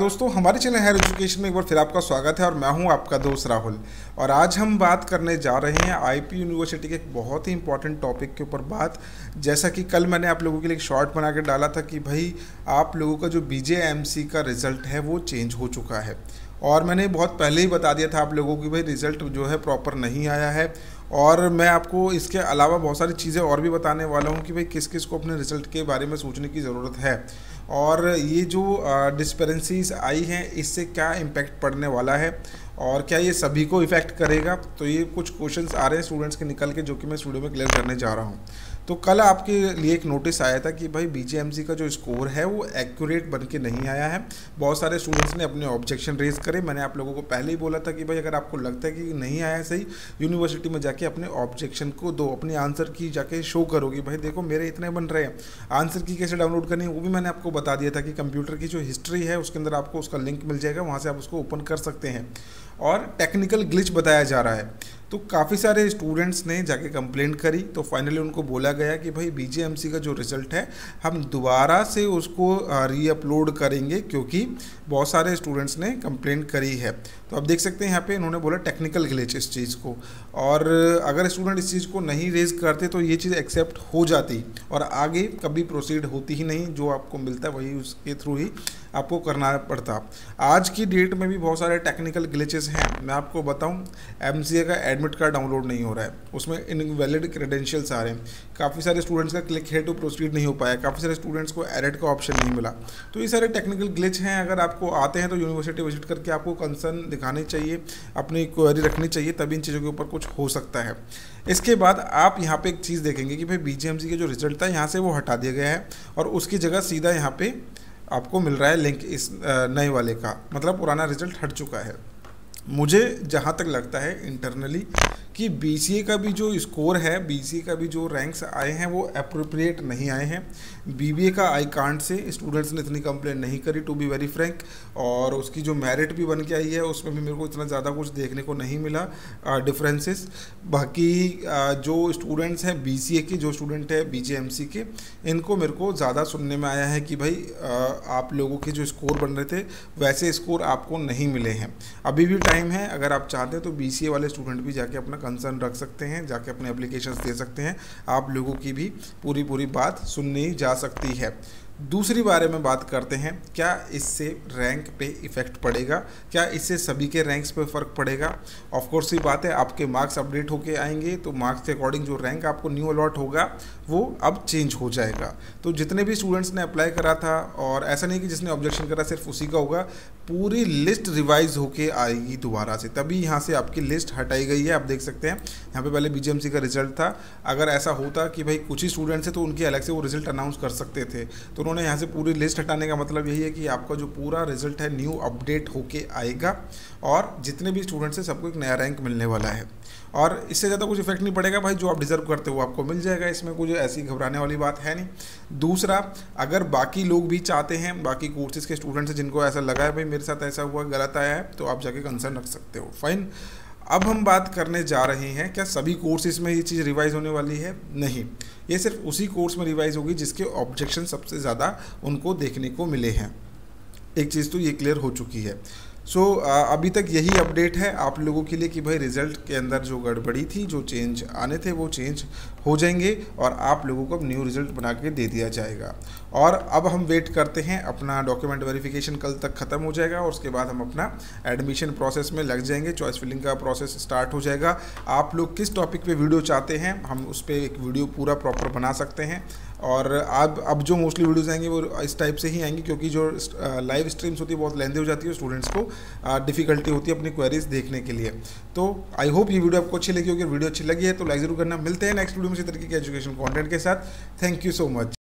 दोस्तों, हमारे channel higher education में एक बार फिर आपका स्वागत है और मैं हूं आपका दोस्त राहुल। और आज हम बात करने जा रहे हैं आईपी यूनिवर्सिटी के एक बहुत ही इंपॉर्टेंट टॉपिक के ऊपर बात। जैसा कि कल मैंने आप लोगों के लिए एक शॉर्ट बना के डाला था कि भाई आप लोगों का जो बीजेएमसी का रिज़ल्ट है वो चेंज हो चुका है। और मैंने बहुत पहले ही बता दिया था आप लोगों की भाई रिज़ल्ट जो है प्रॉपर नहीं आया है। और मैं आपको इसके अलावा बहुत सारी चीज़ें और भी बताने वाला हूँ कि भाई किस किस को अपने रिज़ल्ट के बारे में सोचने की ज़रूरत है और ये जो डिस्पेरेंसीज आई हैं इससे क्या इम्पैक्ट पड़ने वाला है और क्या ये सभी को इफ़ेक्ट करेगा। तो ये कुछ क्वेश्चंस आ रहे हैं स्टूडेंट्स के निकल के, जो कि मैं इस वीडियो में क्लियर करने जा रहा हूँ। तो कल आपके लिए एक नोटिस आया था कि भाई बीजेएमसी का जो स्कोर है वो एक्यूरेट बन के नहीं आया है। बहुत सारे स्टूडेंट्स ने अपने ऑब्जेक्शन रेज करे। मैंने आप लोगों को पहले ही बोला था कि भाई अगर आपको लगता है कि नहीं आया सही, यूनिवर्सिटी में जाके अपने ऑब्जेक्शन को दो, अपने आंसर की जाके शो करो कि भाई देखो मेरे इतने बन रहे हैं। आंसर की कैसे डाउनलोड करनी है वो भी मैंने आपको बता दिया था कि कंप्यूटर की जो हिस्ट्री है उसके अंदर आपको उसका लिंक मिल जाएगा, वहाँ से आप उसको ओपन कर सकते हैं। और टेक्निकल ग्लिच बताया जा रहा है, तो काफ़ी सारे स्टूडेंट्स ने जाके कंप्लेंट करी। तो फाइनली उनको बोला गया कि भाई बीजेएमसी का जो रिज़ल्ट है हम दोबारा से उसको रीअपलोड करेंगे, क्योंकि बहुत सारे स्टूडेंट्स ने कंप्लेंट करी है। तो आप देख सकते हैं यहाँ पे इन्होंने बोला टेक्निकल ग्लिच इस चीज़ को। और अगर स्टूडेंट इस चीज़ को नहीं रेज करते तो ये चीज़ एक्सेप्ट हो जाती और आगे कभी प्रोसीड होती ही नहीं। जो आपको मिलता है वही उसके थ्रू ही आपको करना पड़ता। आज की डेट में भी बहुत सारे टेक्निकल ग्लिचेस हैं। मैं आपको बताऊं, एमसीए का एडमिट कार्ड डाउनलोड नहीं हो रहा है, उसमें इनवैलिड क्रेडेंशियल्स आ रहे हैं। काफ़ी सारे स्टूडेंट्स का क्लिक हेयर टू प्रोसीड नहीं हो पाया, काफ़ी सारे स्टूडेंट्स को एडिट का ऑप्शन नहीं मिला। तो ये सारे टेक्निकल ग्लिच हैं। अगर आपको आते हैं तो यूनिवर्सिटी विजिट करके आपको कंसर्न दिखानी चाहिए, अपनी क्वेरी रखनी चाहिए, तभी इन चीज़ों के ऊपर कुछ हो सकता है। इसके बाद आप यहाँ पे एक चीज़ देखेंगे कि भाई बीजेएमसी के जो रिजल्ट था यहाँ से वो हटा दिया गया है और उसकी जगह सीधा यहाँ पे आपको मिल रहा है लिंक इस नए वाले का, मतलब पुराना रिजल्ट हट चुका है। मुझे जहाँ तक लगता है इंटरनली कि बीसीए का भी जो स्कोर है, बीसीए का भी जो रैंक्स आए हैं वो अप्रोप्रिएट नहीं आए हैं। बीबीए का आई कांट से स्टूडेंट्स ने इतनी कंप्लेंट नहीं करी, टू बी वेरी फ्रैंक। और उसकी जो मेरिट भी बन के आई है उसमें भी मेरे को इतना ज़्यादा कुछ देखने को नहीं मिला डिफरेंसेस। बाकी जो स्टूडेंट्स हैं बीसीए के, जो स्टूडेंट है बीजेएमसी के, इनको मेरे को ज़्यादा सुनने में आया है कि भाई आप लोगों के जो स्कोर बन रहे थे वैसे स्कोर आपको नहीं मिले हैं। अभी भी टाइम है, अगर आप चाहते हैं तो बीसीए वाले स्टूडेंट भी जाके अपना कंसर्न रख सकते हैं, जाके अपने एप्लीकेशंस दे सकते हैं। आप लोगों की भी पूरी बात सुननी जा सकती है। दूसरी बारे में बात करते हैं, क्या इससे रैंक पे इफ़ेक्ट पड़ेगा, क्या इससे सभी के रैंक्स पे फ़र्क पड़ेगा। ऑफ कोर्स ये बात है, आपके मार्क्स अपडेट होके आएंगे तो मार्क्स के अकॉर्डिंग जो रैंक आपको न्यू अलॉट होगा वो अब चेंज हो जाएगा। तो जितने भी स्टूडेंट्स ने अप्लाई करा था, और ऐसा नहीं कि जिसने ऑब्जेक्शन करा सिर्फ उसी का होगा, पूरी लिस्ट रिवाइज होके आएगी दोबारा से, तभी यहाँ से आपकी लिस्ट हटाई गई है। आप देख सकते हैं यहाँ पे पहले बीजेएमसी का रिजल्ट था। अगर ऐसा होता कि भाई कुछ ही स्टूडेंट्स हैं तो उनके अलग से वो रिजल्ट अनाउंस कर सकते थे, तो उन्होंने यहाँ से पूरी लिस्ट हटाने का मतलब यही है कि आपका जो पूरा रिजल्ट है न्यू अपडेट होके आएगा और जितने भी स्टूडेंट्स हैं सबको एक नया रैंक मिलने वाला है। और इससे ज़्यादा कुछ इफेक्ट नहीं पड़ेगा भाई, जो आप डिजर्व करते हो आपको मिल जाएगा, इसमें कुछ ऐसी घबराने वाली बात है नहीं। दूसरा, अगर बाकी लोग भी चाहते हैं, बाकी कोर्सेज के स्टूडेंट्स हैं जिनको ऐसा लगा है भाई मेरे साथ ऐसा हुआ, गलत आया है, तो आप जाके कंसर्न रख सकते हो, फाइन। अब हम बात करने जा रहे हैं क्या सभी कोर्सेज में ये चीज़ रिवाइज होने वाली है। नहीं, ये सिर्फ उसी कोर्स में रिवाइज होगी जिसके ऑब्जेक्शन सबसे ज़्यादा उनको देखने को मिले हैं। एक चीज़ तो ये क्लियर हो चुकी है। सो अभी तक यही अपडेट है आप लोगों के लिए कि भाई रिज़ल्ट के अंदर जो गड़बड़ी थी, जो चेंज आने थे वो चेंज हो जाएंगे और आप लोगों को अब न्यू रिज़ल्ट बना के दे दिया जाएगा। और अब हम वेट करते हैं, अपना डॉक्यूमेंट वेरिफिकेशन कल तक ख़त्म हो जाएगा और उसके बाद हम अपना एडमिशन प्रोसेस में लग जाएंगे, चॉइस फिलिंग का प्रोसेस स्टार्ट हो जाएगा। आप लोग किस टॉपिक पे वीडियो चाहते हैं हम उस पर एक वीडियो पूरा प्रॉपर बना सकते हैं। और अब जो मोस्टली वीडियोज़ आएंगे वो इस टाइप से ही आएंगी, क्योंकि जो लाइव स्ट्रीम्स होती है बहुत लेंथी हो जाती है, स्टूडेंट्स को डिफ़िकल्टी होती है अपनी क्वेरीज देखने के लिए। तो आई होप ये वीडियो आपको अच्छी लगी होगी। अगर वीडियो अच्छी लगी है तो लाइक जरूर करना। मिलते हैं नेक्स्ट वीडियो में इसी तरीके के एजुकेशन कंटेंट के साथ। Thank you so much.